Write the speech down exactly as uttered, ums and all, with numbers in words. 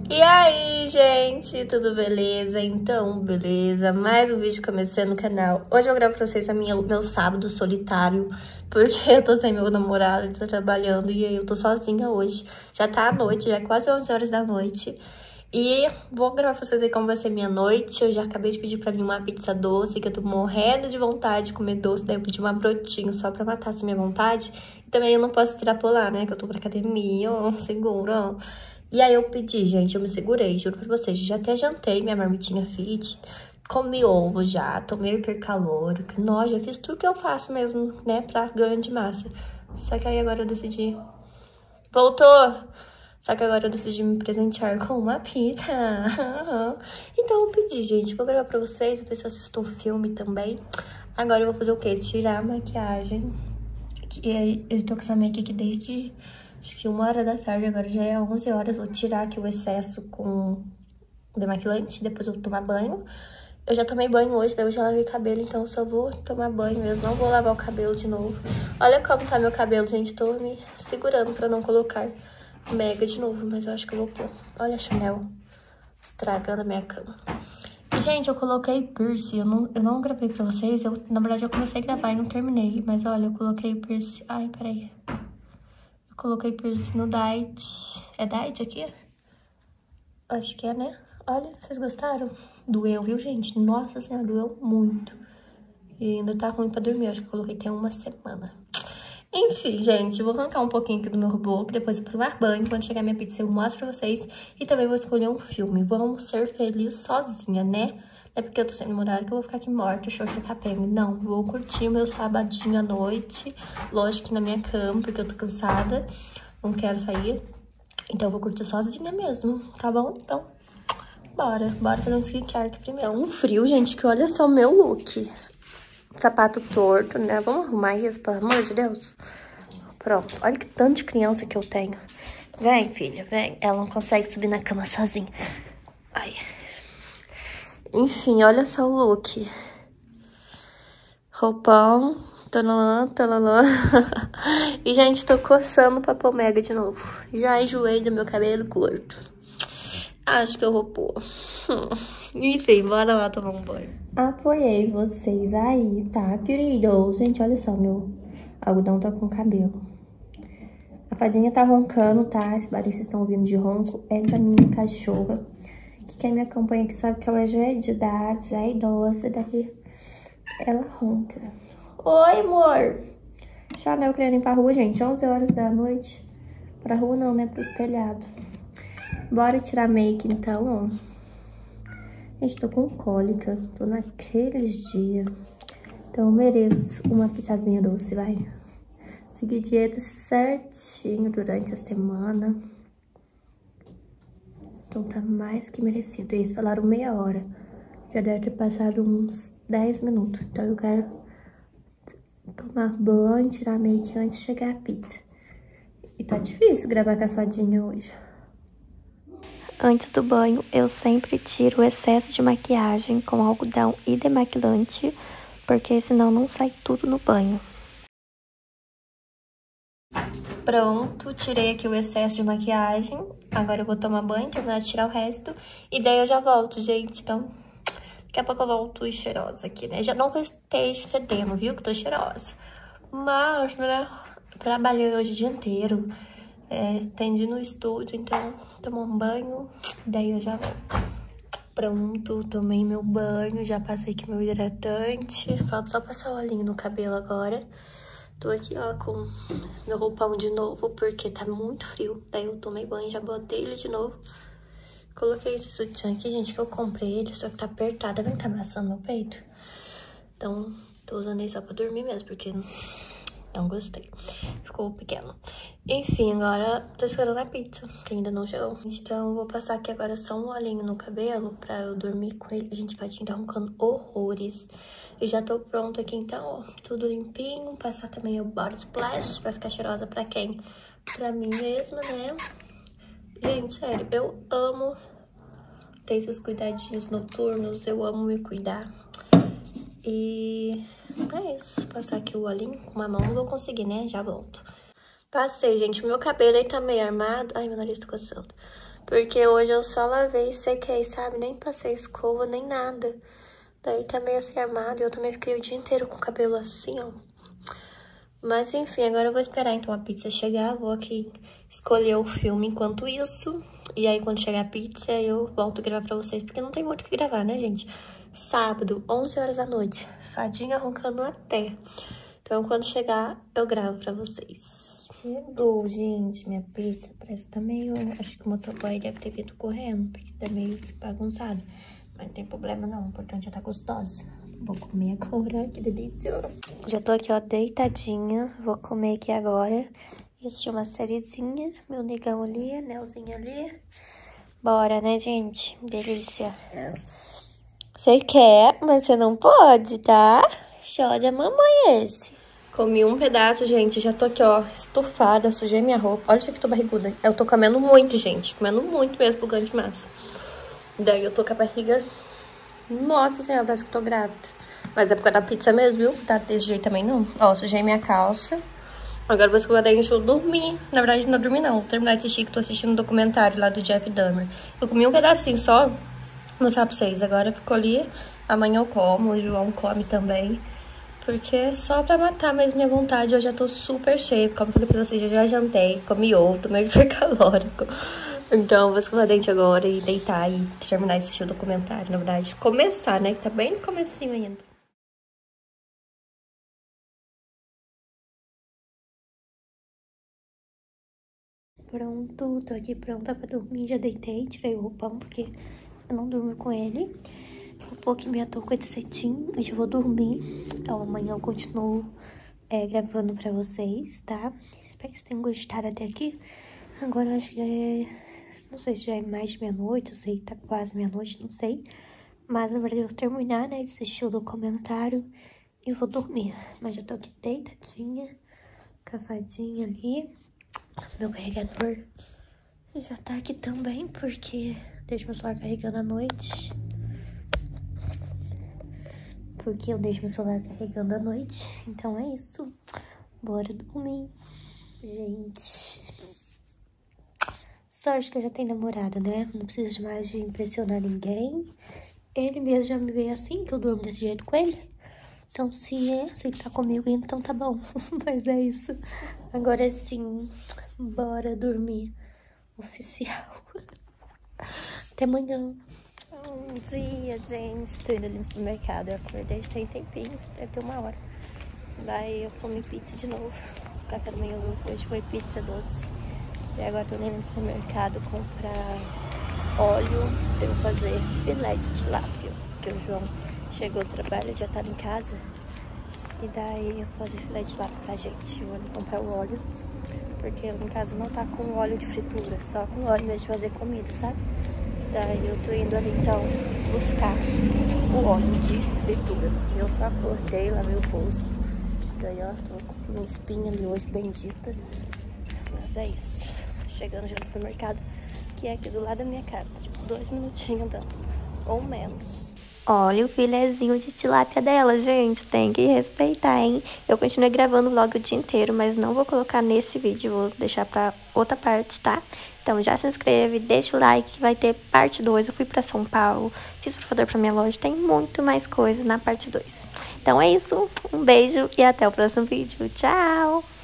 E aí, gente, tudo beleza? Então, beleza, mais um vídeo começando no canal. Hoje eu gravo pra vocês a minha, meu sábado solitário, porque eu tô sem meu namorado, ele tá trabalhando e eu tô sozinha hoje. Já tá à noite, já é quase onze horas da noite. E vou gravar pra vocês aí como vai ser minha noite. Eu já acabei de pedir pra mim uma pizza doce, que eu tô morrendo de vontade de comer doce. Daí eu pedi uma brotinho só pra matar essa minha vontade. E também eu não posso extrapolar, né, que eu tô pra academia, ó, seguro, ó. E aí eu pedi, gente, eu me segurei, juro pra vocês. Já até jantei minha marmitinha fit, comi ovo já, tomei hipercalórico. Nossa, já fiz tudo que eu faço mesmo, né, pra ganho de massa. Só que aí agora eu decidi... Voltou! Só que agora eu decidi me presentear com uma pizza. Então eu pedi, gente, vou gravar pra vocês, vou ver se eu assisto um filme também. Agora eu vou fazer o quê? Tirar a maquiagem. E aí eu tô com essa make aqui desde... acho que uma hora da tarde, agora já é onze horas. Vou tirar aqui o excesso com demaquilante, depois eu vou tomar banho. Eu já tomei banho hoje, daí eu já lavei cabelo, então eu só vou tomar banho mesmo. Não vou lavar o cabelo de novo. Olha como tá meu cabelo, gente. Tô me segurando pra não colocar mega de novo, mas eu acho que eu vou pôr. Olha a Chanel estragando a minha cama. E, gente, eu coloquei piercing. Eu não, eu não gravei pra vocês. Eu, na verdade, eu comecei a gravar e não terminei. Mas, olha, eu coloquei piercing... Ai, peraí. Coloquei piercing no Diet. É Diet aqui? Acho que é, né? Olha, vocês gostaram? Doeu, viu, gente? Nossa senhora, doeu muito. E ainda tá ruim pra dormir. Acho que eu coloquei tem uma semana. Enfim, gente, vou arrancar um pouquinho aqui do meu robô, que depois eu vou tomar banho. Quando chegar minha pizza, eu mostro pra vocês. E também vou escolher um filme. Vamos ser felizes sozinha, né? Não é porque eu tô sem namorado que eu vou ficar aqui morta, xoxa capenga. Não, vou curtir o meu sabadinho à noite. Lógico que na minha cama, porque eu tô cansada. Não quero sair. Então eu vou curtir sozinha mesmo, tá bom? Então, bora. Bora fazer um skincare aqui primeiro. É um frio, gente, que olha só o meu look. Sapato torto, né? Vamos arrumar isso, pelo amor de Deus. Pronto. Olha que tanto de criança que eu tenho. Vem, filha, vem. Ela não consegue subir na cama sozinha. Ai... Enfim, olha só o look. Roupão, talalã, talalã. E, gente, tô coçando pra pôr mega de novo. Já enjoei do meu cabelo curto. Acho que eu vou pôr. Enfim, bora lá tomar um banho. Apoiei vocês aí, tá, queridos? Gente, olha só, meu algodão tá com cabelo. A fadinha tá roncando, tá? Esse barulho que vocês estão ouvindo de ronco é da minha cachorra. Quem me acompanha aqui sabe que ela já é de idade, já é idosa, daí ela ronca. Oi, amor! Chanel querendo ir pra rua, gente, onze horas da noite. Pra rua não, né? Pros telhados. Bora tirar make, então, ó. Gente, tô com cólica, tô naqueles dias. Então eu mereço uma pizzazinha doce, vai. Seguir dieta certinho durante a semana. Então tá mais que merecido. Eles falaram meia hora. Já deve ter passado uns dez minutos. Então eu quero tomar banho, tirar make antes de chegar a pizza. E tá difícil gravar com a fadinha hoje. Antes do banho, eu sempre tiro o excesso de maquiagem com algodão e demaquilante, porque senão não sai tudo no banho. Pronto, tirei aqui o excesso de maquiagem. Agora eu vou tomar banho, terminar de tirar o resto. E daí eu já volto, gente. Então, daqui a pouco eu volto cheirosa aqui, né? Já não esteja fedendo, viu? Que tô cheirosa. Mas, né? Trabalhei hoje o dia inteiro. É, atendi no estúdio, então tomar um banho. Daí eu já volto. Pronto, tomei meu banho. Já passei aqui meu hidratante. Falta só passar o olhinho no cabelo agora. Tô aqui, ó, com meu roupão de novo, porque tá muito frio. Daí eu tomei banho, já botei ele de novo. Coloquei esse sutiã aqui, gente, que eu comprei ele, só que tá apertado. Tá vendo que tá amassando meu peito? Então, tô usando ele só pra dormir mesmo, porque não gostei. Ficou pequeno. Enfim, agora tô esperando a pizza, que ainda não chegou. Então, vou passar aqui agora só um olhinho no cabelo pra eu dormir com ele. A gente vai estar roncando horrores. E já tô pronto aqui, então, ó, tudo limpinho. Passar também o body splash pra ficar cheirosa pra quem? Pra mim mesma, né? Gente, sério, eu amo ter esses cuidadinhos noturnos. Eu amo me cuidar. E é isso. Passar aqui o olhinho com uma mão, não vou conseguir, né? Já volto. Passei, gente. Meu cabelo aí tá meio armado. Ai, meu nariz tá coçando. Porque hoje eu só lavei e sequei, sabe? Nem passei escova, nem nada. Daí tá meio assim armado e eu também fiquei o dia inteiro com o cabelo assim, ó. Mas enfim, agora eu vou esperar então a pizza chegar. Vou aqui escolher o filme enquanto isso. E aí quando chegar a pizza eu volto a gravar pra vocês. Porque não tem muito o que gravar, né, gente? Sábado, onze horas da noite. Fadinha roncando até. Então quando chegar eu gravo pra vocês. Chegou, gente, minha pizza. Parece que tá meio... Acho que o motoboy deve ter vindo correndo. Porque tá meio bagunçado. Mas não tem problema não, o importante é tá gostosa. Vou comer agora, que delícia. Já tô aqui, ó, deitadinha. Vou comer aqui agora. E assistir uma sériezinha. Meu negão ali, anelzinho ali. Bora, né, gente? Delícia. Você quer, mas você não pode, tá? Chora, mamãe, esse. Comi um pedaço, gente. Já tô aqui, ó, estufada. Sujei minha roupa. Olha que tô barriguda. Eu tô comendo muito, gente. Comendo muito mesmo pro ganho de massa. Daí eu tô com a barriga... Nossa senhora, parece que eu tô grávida. Mas é por causa da pizza mesmo, viu? Tá desse jeito também, não. Ó, sujei minha calça. Agora vou escovar dente, eu dormir. Na verdade, não dormi, não. Vou terminar de assistir, que tô assistindo um documentário lá do Jeff Dahmer. Eu comi um pedacinho só. Vou mostrar pra vocês. Agora ficou ali. Amanhã eu como, o João come também. Porque é só pra matar mesmo minha vontade. Eu já tô super cheia. Como eu falei pra vocês, eu já jantei. Comi ovo, tomei hipercalórico. Então, vou escovar dente agora e deitar e terminar de assistir o documentário, na verdade. Começar, né? Que tá bem no comecinho ainda. Pronto, tô aqui pronta pra dormir. Já deitei, tirei o roupão, porque eu não durmo com ele. Vou pôr aqui minha touca de cetim e já vou dormir. Então, amanhã eu continuo é, gravando pra vocês, tá? Espero que vocês tenham gostado até aqui. Agora eu acho que já é... Não sei se já é mais de meia-noite, eu sei, tá quase meia-noite, não sei. Mas, na verdade, eu vou terminar, né, de assistir o documentário e vou dormir. Mas já tô aqui deitadinha, cavadinha ali. Meu carregador já tá aqui também, porque deixo meu celular carregando à noite. Porque eu deixo meu celular carregando à noite. Então é isso. Bora dormir. Gente... Sorte que eu já tenho namorado, né? Não preciso mais de impressionar ninguém. Ele mesmo já me vê assim, que eu durmo desse jeito com ele. Então, se é, se ele tá comigo, então tá bom. Mas é isso. Agora sim, bora dormir. Oficial. Até amanhã. Bom dia, gente. Tô indo ali no supermercado. Eu acordei, já tem tempinho. Deve ter uma hora. Daí eu comi pizza de novo. O café da manhã hoje foi pizza doce. E agora tô indo no supermercado comprar óleo pra eu fazer filé de tilápia. Porque o João chegou do trabalho, já tá em casa. E daí eu vou fazer filé de tilápia pra gente. Eu vou comprar o óleo, porque em casa não tá com óleo de fritura, só com óleo mesmo de fazer comida, sabe? Daí eu tô indo ali então buscar o óleo de fritura. Eu só acordei, lavei o rosto. Daí ó, tô com uma espinha ali hoje bendita. Mas é isso. Chegando já no supermercado, que é aqui do lado da minha casa. Tipo, dois minutinhos andando. Ou menos. Olha o filezinho de tilápia dela, gente. Tem que respeitar, hein? Eu continuei gravando o vlog o dia inteiro, mas não vou colocar nesse vídeo. Vou deixar pra outra parte, tá? Então já se inscreve, deixa o like, que vai ter parte dois. Eu fui pra São Paulo, fiz provador pra minha loja. Tem muito mais coisa na parte dois. Então é isso. Um beijo e até o próximo vídeo. Tchau!